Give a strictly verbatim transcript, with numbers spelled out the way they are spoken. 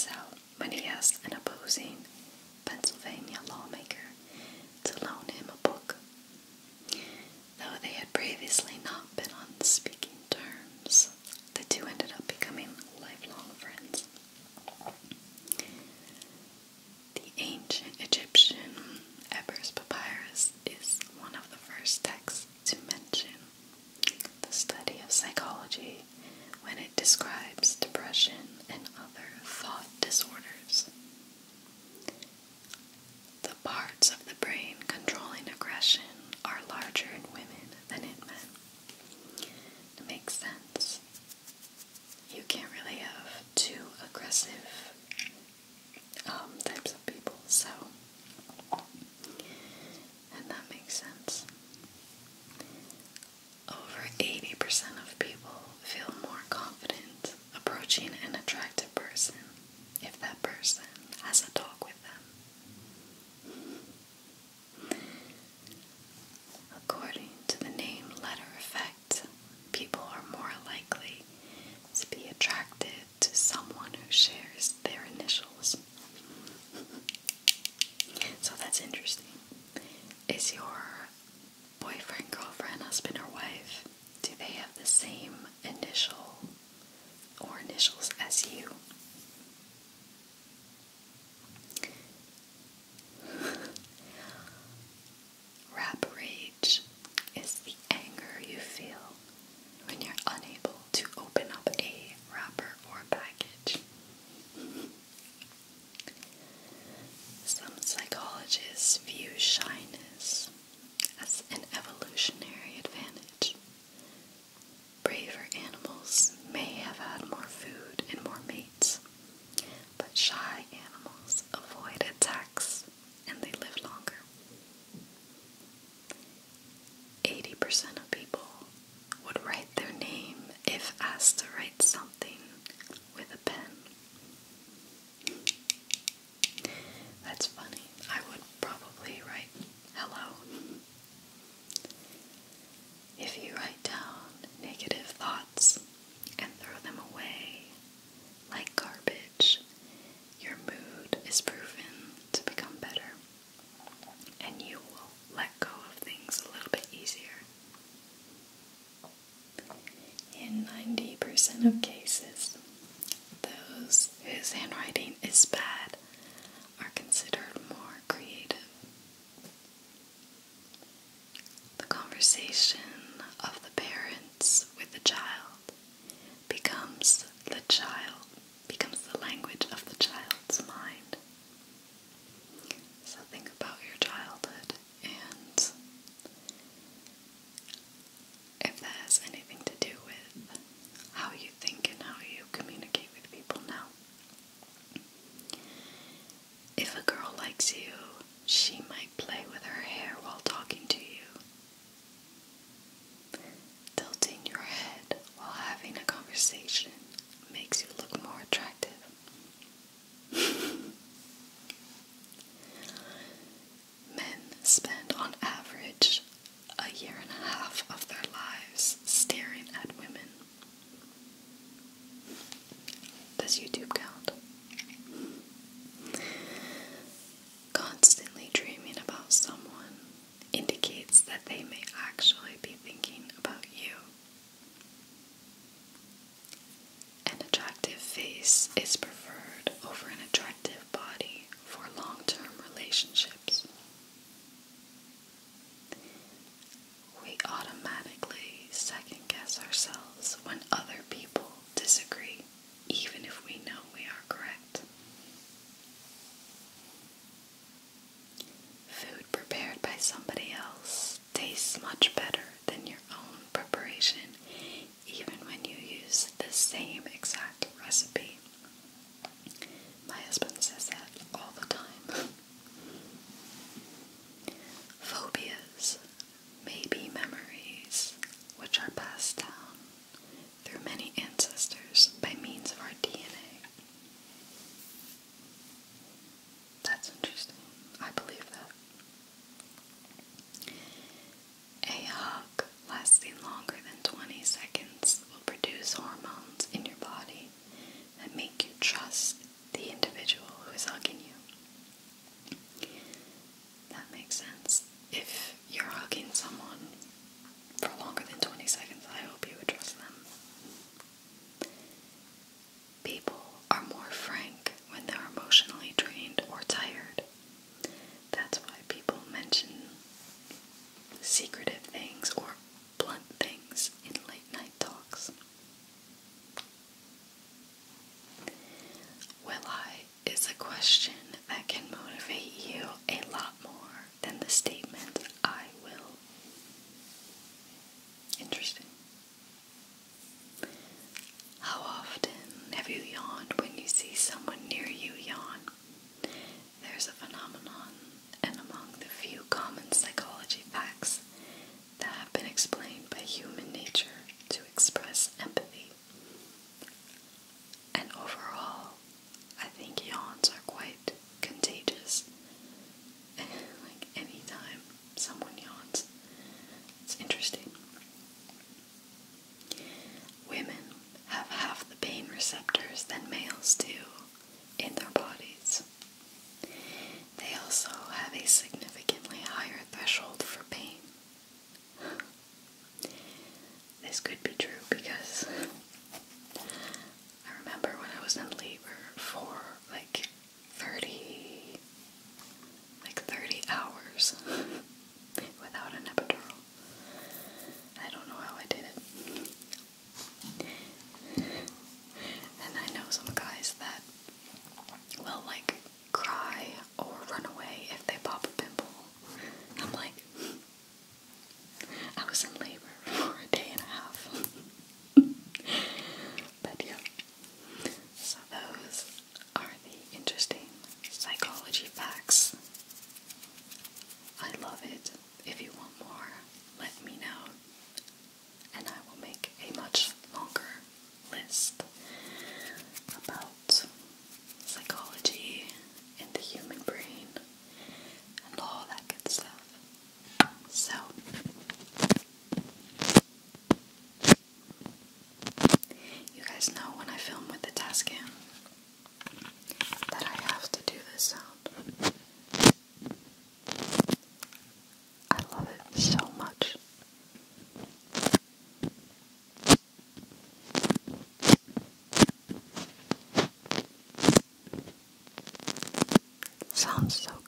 this out when he asked an opposing Pennsylvania lawmaker to loan him a book. Though they had previously not been on speaking terms, the two ended up becoming lifelong friends. The ancient Egyptian Ebers Papyrus is one of the first texts to mention the study of psychology when it describes depression and other thought disorders. The parts of the brain controlling aggression are larger in women than in men. It makes sense. You can't really have two aggressive um, types of people, so, and that makes sense. Over eighty percent of people feel more confident approaching an attractive person if that person has a dog with them. According to the name letter effect, people are more likely to be attracted to someone who shares their initials. So that's interesting. Is your boyfriend, girlfriend, husband, or wife, do they have the same initial or initials as you? Rap rage is the anger you feel when you're unable to open up a wrapper or package. Some psychologists view shyness as an evolutionary advantage. Braver animals may have had more food and more mates, but shy animals avoid attacks and they live longer. eighty percent of people would write their name if asked to write something with a pen. That's funny. I would probably write hello. If you write down negative thoughts and throw them away like garbage, your mood is proven to become better, and you will let go of things a little bit easier. In ninety percent of cases, those whose handwriting is bad are considered more creative. The conversation of the parents with the child becomes the child, becomes the language of the child's mind. So think about your childhood and if that has anything to do with how you think and how you communicate with people now. If a girl likes you, she might play with her hair while talking to you. Tilting your head while having a conversation makes you look more attractive. Men spend on average a year and a half of their lives staring at women. Does YouTube count? Constantly dreaming question that can motivate you a lot more than the statement, I will. Interesting. How often have you yawned when you see someone near you yawn? There's a phenomenon, and among the few common psychology facts that have been explained by human nature to express empathy. And overall, I think yawns are quite contagious. Like anytime someone yawns, it's interesting. Women have half the pain receptors than males do in their bodies. They also have a significantly higher threshold for pain. This could be true because I remember when I was in labor for like thirty, like thirty hours without an epidural. I don't know how I did it. And I know some guys that will like cry or run away if they pop a pimple. I'm like, I was in labor for a day and a half. But yeah, so those are the interesting psychology facts. I love it. If you want more, let me know, and I will make a much longer list about psychology and the human brain and all that good stuff. So, you guys know when I film with the Tascam that I have to do this sound. I love it so much. Sounds so